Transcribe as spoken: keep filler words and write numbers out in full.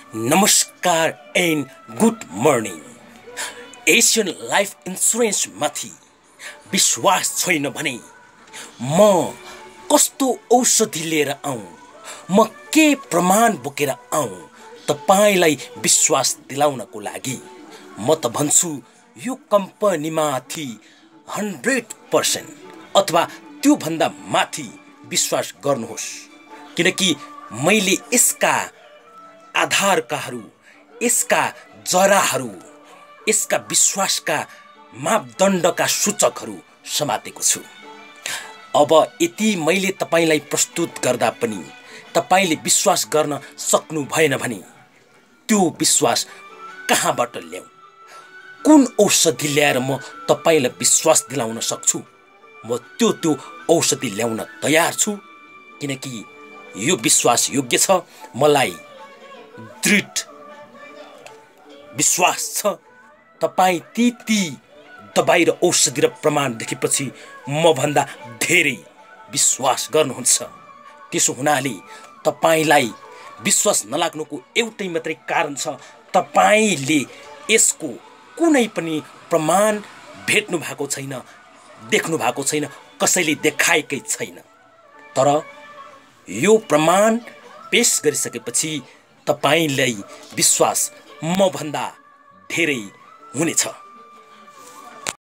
नमस्कार and good morning. Asian life इन्सुरेन्समाथि विश्वास छैन भने म कस्तो औषधि लिएर आऊँ, म के प्रमाण बोकेर आऊँ तपाईलाई विश्वास दिलाउनको लागि? म त भन्छु यो कम्पनीमाथि हन्ड्रेड पर्सेन्ट अथवा त्यो भन्दा माथि विश्वास गर्नुहोस्, किनकि मैले यसका आधारकाहरू, यसका जराहरू, यसका विश्वासका मापदण्डका सूचकहरू समातेको छु। अब यति मैले तपाईलाई प्रस्तुत गर्दा पनि तपाईले विश्वास गर्न सक्नु भएन भने त्यो विश्वास कहाँबाट ल्याऊ? कुन औषधि ल्याएर म तपाईलाई विश्वास दिलाउन सक्छु? म त्यो त्यो औषधि ल्याउन तयार छु, किनकि यो विश्वास योग्य छ। मलाई दृढ विश्वास छ तपाई ती ती दबाई र औषधि र प्रमाण देखेपछि म भन्दा धेरै विश्वास गर्नुहुन्छ। त्यसो हुनाले तपाईलाई विश्वास नलाग्नुको एउटै मात्रै कारण छ, तपाईले यसको कुनै पनि प्रमाण भेट्नु भएको छैन, देख्नु भएको छैन, कसैले देखाएकै छैन। तर यो प्रमाण पेश गरिसकेपछि तपाईलाई विश्वास म भन्दा धेरै हुनेछ।